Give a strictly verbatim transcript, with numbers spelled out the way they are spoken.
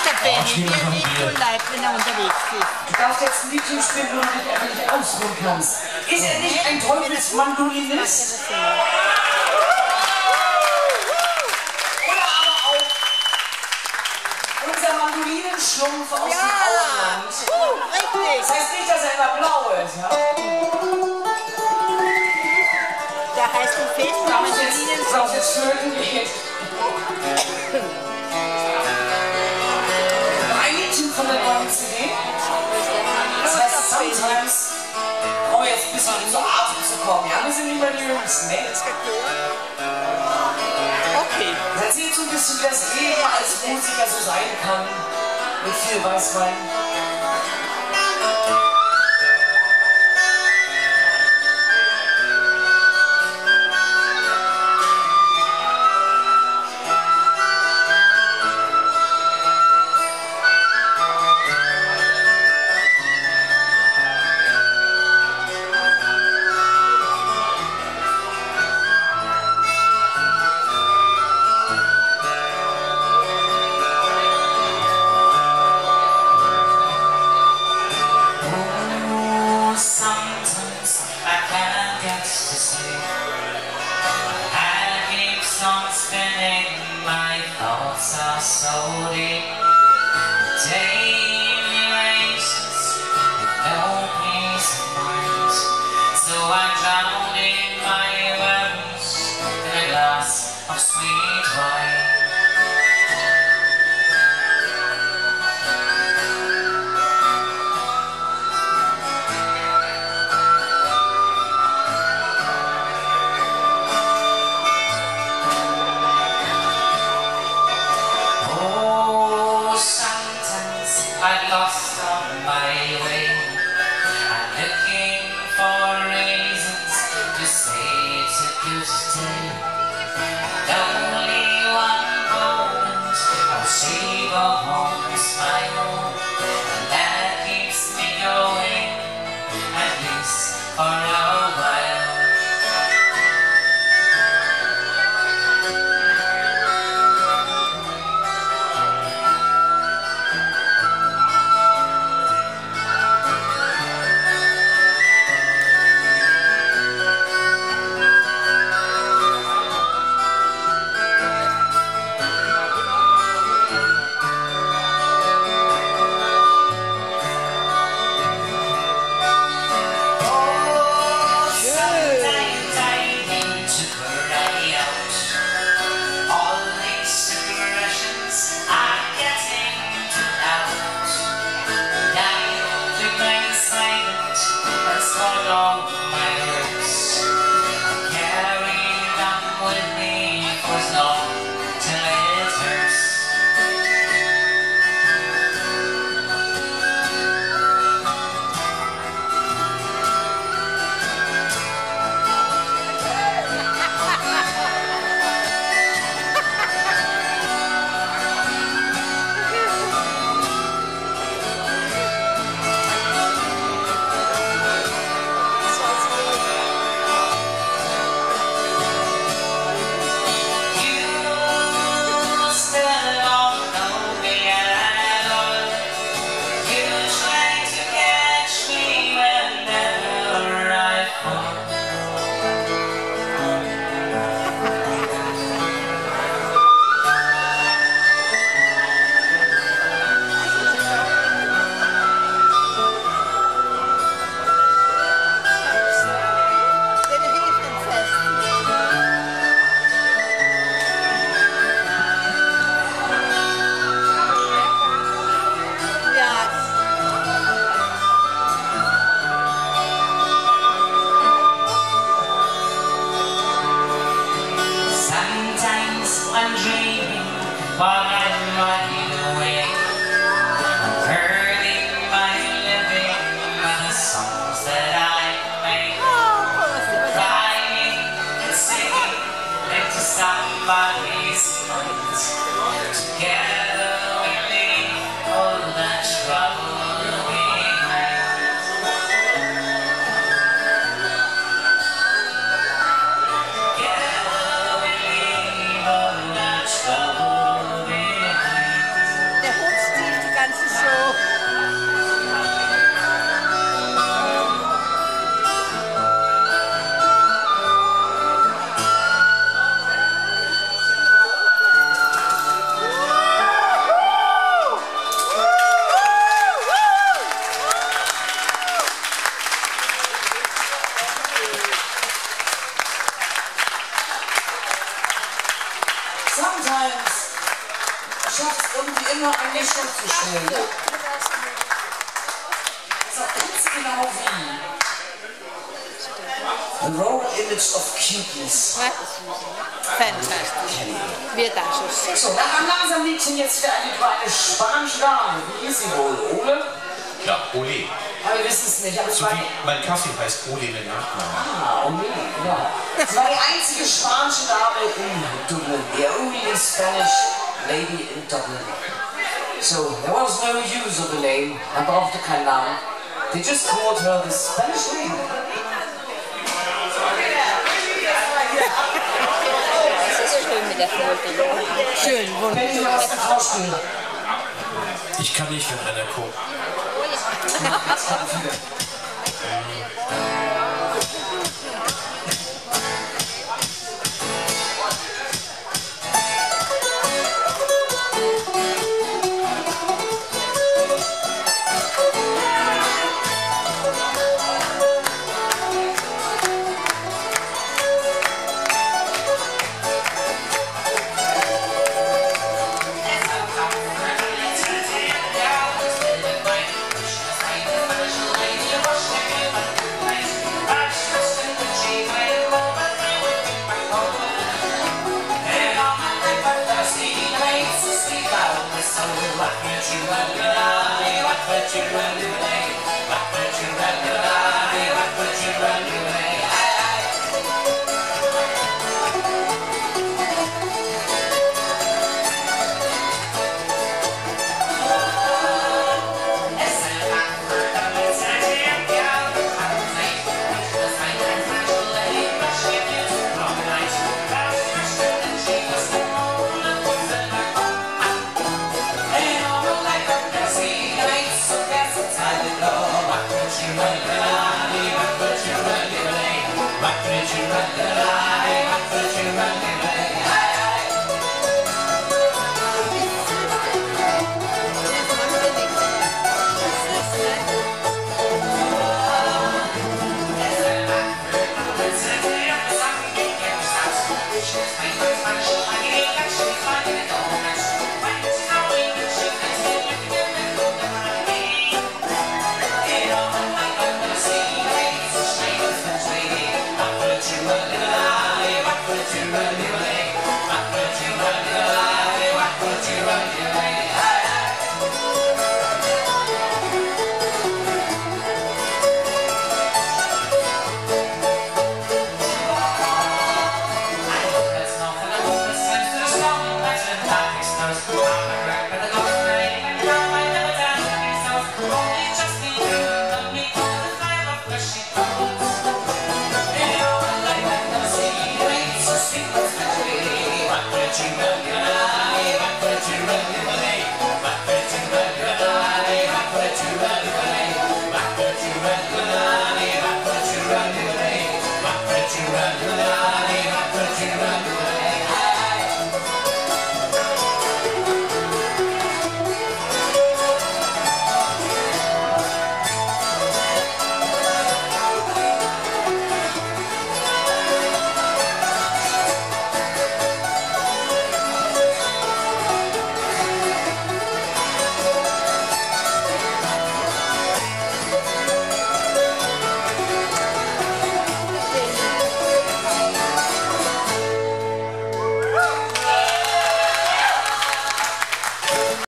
Benny, wie er nicht so leid, wenn er unterwegs ist. Du darfst jetzt ein Liedchen spielen, wo du dich einfach nicht ausruhen kannst. Ist er nicht ein Teufelsmandolinist? Oder aber auch unser Mandolinenschlumpf aus Ja. dem Auerland. Uh, richtig. Das heißt nicht, dass er immer blau ist, ja? Der heißt ein Fest mit Darf ich jetzt, Mandolinenschlumpf. darf ich jetzt flöten gehen? Ein Liedchen von der neuen C D. Das heißt, sometimes brauchen wir jetzt ein bisschen in so Atem zu kommen. Ja, wir sind nicht mehr die Jüngsten, ne? Okay. Erzählt so ein bisschen, wie das Leben als Musiker so sein kann. Mit viel Weißwein. Sometimes I can't get to sleep. I keep on spinning, my thoughts are so deep. Daily races with no peace of mind. So I drown in my worries in a glass of sweet wine. I'm lost on my way. I'm looking for reasons to say it's a good day. And only one moment I'll see go home and smile, and that keeps me going, at least for a while. I'm dreaming while I'm running away. I'm earning my living by the songs that I make. Crying and singing into somebody's mind. Together we leave all that trouble behind. Together we leave all that trouble behind. schafft es irgendwie immer, ein Lächeln zu stellen. So ganz genau wie. The raw image of cuteness. Fantastisch. Wir danken. So, dann am langsam Liedchen jetzt wieder eine, über eine spanische Dame. Wie ist sie wohl? Ole? Ja, Ole. Aber wir wissen es nicht. Aber So war wie mein Kaffee heißt Ole mit Nachnamen. Ah, Ole, ja. Sie war die einzige spanische Dame in Dublin. The only Spanish lady in Dublin. So, there was no use of the name. Man brauchte keinen Namen. They just called her the Spanish lady. Das ist schön mit der Freude. Schön, Wenn ich wunderbar. was vorspielen. Ich kann nicht, wenn einer guckt. What could you run away? What could you run away?